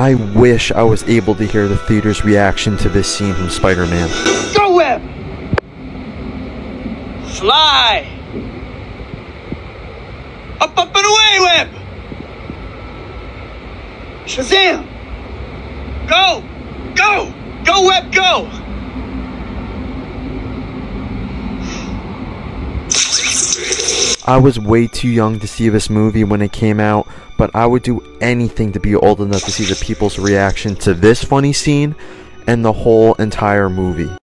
I wish I was able to hear the theater's reaction to this scene from Spider-Man. Go, Web! Fly! Up, up, and away, Web! Shazam! Go! Go! Go, Web, go! I was way too young to see this movie when it came out, but I would do anything to be old enough to see the people's reaction to this funny scene and the whole entire movie.